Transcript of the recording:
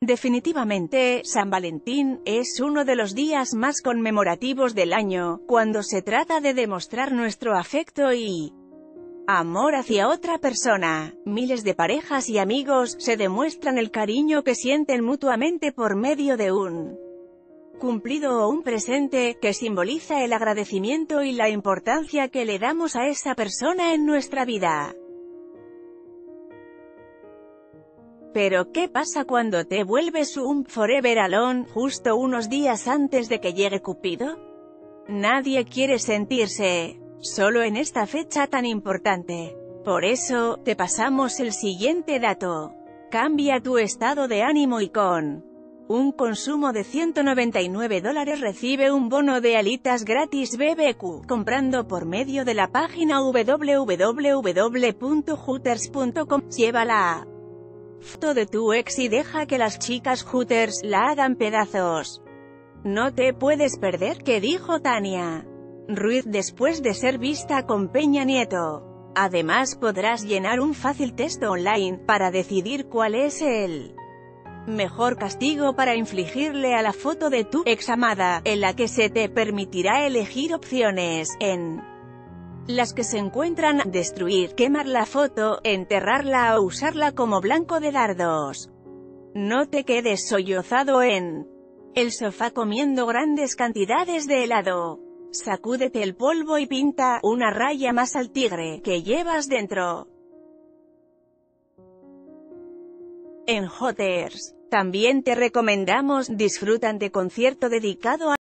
Definitivamente, San Valentín es uno de los días más conmemorativos del año, cuando se trata de demostrar nuestro afecto y amor hacia otra persona. Miles de parejas y amigos se demuestran el cariño que sienten mutuamente por medio de un cumplido o un presente, que simboliza el agradecimiento y la importancia que le damos a esa persona en nuestra vida. Pero ¿qué pasa cuando te vuelves un forever alone, justo unos días antes de que llegue Cupido? Nadie quiere sentirse solo en esta fecha tan importante. Por eso, te pasamos el siguiente dato. Cambia tu estado de ánimo y con un consumo de $199 recibe un bono de alitas gratis BBQ, comprando por medio de la página www.hooters.com. Llévala foto de tu ex y deja que las chicas Hooters la hagan pedazos. No te puedes perder qué dijo Tania Ruiz después de ser vista con Peña Nieto. Además podrás llenar un fácil test online, para decidir cuál es el mejor castigo para infligirle a la foto de tu ex amada, en la que se te permitirá elegir opciones, en las que se encuentran: destruir, quemar la foto, enterrarla o usarla como blanco de dardos. No te quedes sollozado en el sofá comiendo grandes cantidades de helado. Sacúdete el polvo y pinta una raya más al tigre que llevas dentro. En Hooters también te recomendamos disfrutan de concierto dedicado a